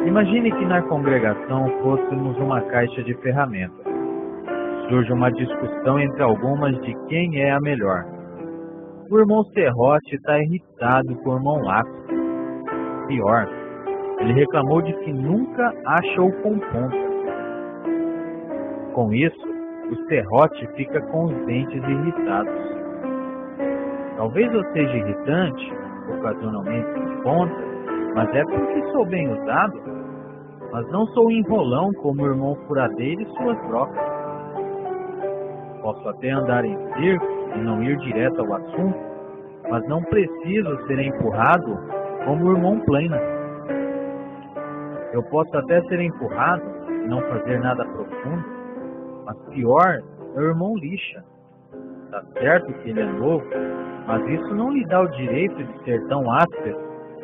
Imagine que na congregação fôssemos uma caixa de ferramentas. Surge uma discussão entre algumas de quem é a melhor. O irmão Serrote está irritado com o irmão Lápis. Pior, ele reclamou de que nunca achou com ponta. Com isso, o Serrote fica com os dentes irritados. Talvez eu seja irritante, ocasionalmente de ponta, mas é porque sou bem usado. Mas não sou enrolão como o irmão Furadeiro e suas trocas. Posso até andar em circo e não ir direto ao assunto, mas não preciso ser empurrado como o irmão Plena. Eu posso até ser empurrado e não fazer nada profundo, mas pior é o irmão Lixa. Tá certo que ele é novo, mas isso não lhe dá o direito de ser tão áspero.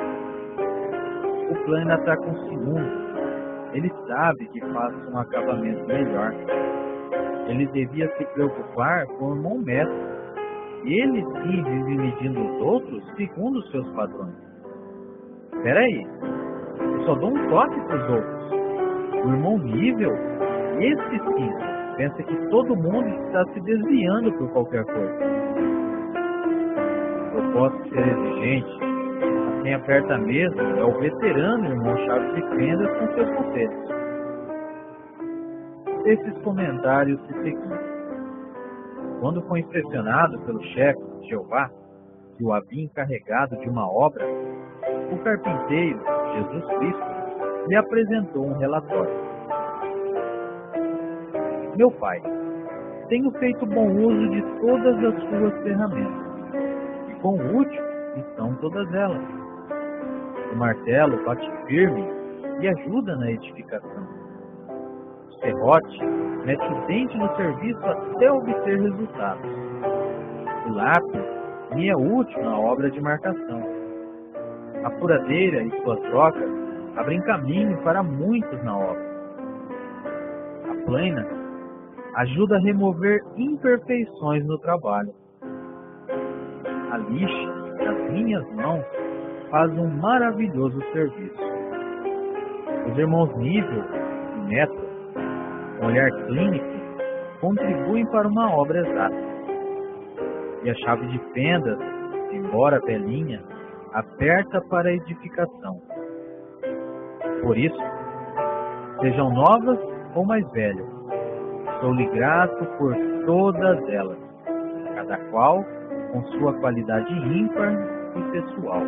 O Plena está com ciúme. Ele sabe que faz um acabamento melhor. Ele devia se preocupar com o irmão Mestre. Ele sim vive medindo os outros segundo os seus padrões. Espera aí, eu só dou um toque para os outros. O irmão Nível, esse sim, pensa que todo mundo está se desviando por qualquer coisa. Eu posso ser exigente. Quem aperta a mesa é o veterano irmão Chaves de Fendas com seus conselhos. Esses comentários se seguiram. Quando foi inspecionado pelo chefe Jeová, que o havia encarregado de uma obra, o carpinteiro, Jesus Cristo, lhe apresentou um relatório. Meu pai, tenho feito bom uso de todas as suas ferramentas, e quão útil estão todas elas. O martelo bate firme e ajuda na edificação. O serrote mete o dente no serviço até obter resultados. O lápis me é útil na obra de marcação. A furadeira e suas trocas abrem caminho para muitos na obra. A plena ajuda a remover imperfeições no trabalho. A lixa das minhas mãos faz um maravilhoso serviço. Os irmãos Nível e Neto, com olhar clínico, contribuem para uma obra exata. E a chave de fendas, embora velhinha, aperta para a edificação. Por isso, sejam novas ou mais velhas, sou-lhe grato por todas elas, cada qual com sua qualidade ímpar e pessoal.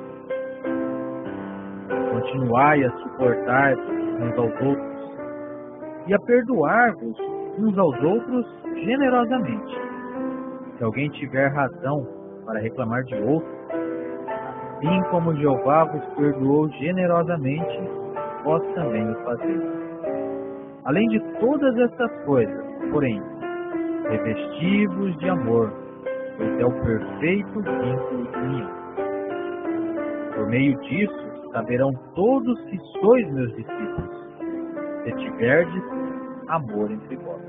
Continuai a suportar uns aos outros e a perdoar-vos uns aos outros generosamente. Se alguém tiver razão para reclamar de outro, assim como Jeová vos perdoou generosamente, vós também o fazeis. Além de todas estas coisas, porém, revesti-vos de amor, pois é o perfeito vínculo de união. Por meio disso, saberão todos que sois meus discípulos, se tiverdes amor entre vós.